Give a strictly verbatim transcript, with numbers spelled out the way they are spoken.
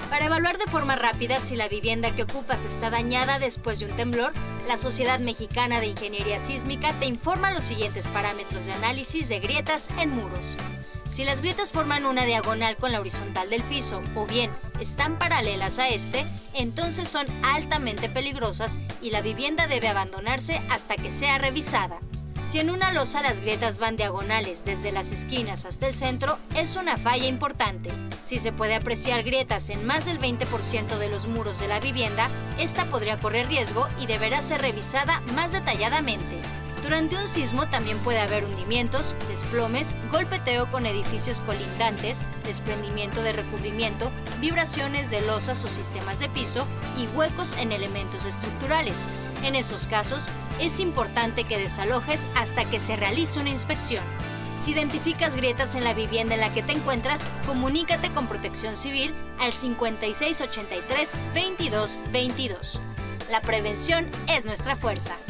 Para evaluar de forma rápida si la vivienda que ocupas está dañada después de un temblor, la Sociedad Mexicana de Ingeniería Sísmica te informa los siguientes parámetros de análisis de grietas en muros. Si las grietas forman una diagonal con la horizontal del piso o bien están paralelas a este, entonces son altamente peligrosas y la vivienda debe abandonarse hasta que sea revisada. Si en una losa las grietas van diagonales desde las esquinas hasta el centro, es una falla importante. Si se puede apreciar grietas en más del veinte por ciento de los muros de la vivienda, esta podría correr riesgo y deberá ser revisada más detalladamente. Durante un sismo también puede haber hundimientos, desplomes, golpeteo con edificios colindantes, desprendimiento de recubrimiento, vibraciones de losas o sistemas de piso y huecos en elementos estructurales. En esos casos, es importante que desalojes hasta que se realice una inspección. Si identificas grietas en la vivienda en la que te encuentras, comunícate con Protección Civil al cincuenta y seis ochenta y tres veintidós veintidós. La prevención es nuestra fuerza.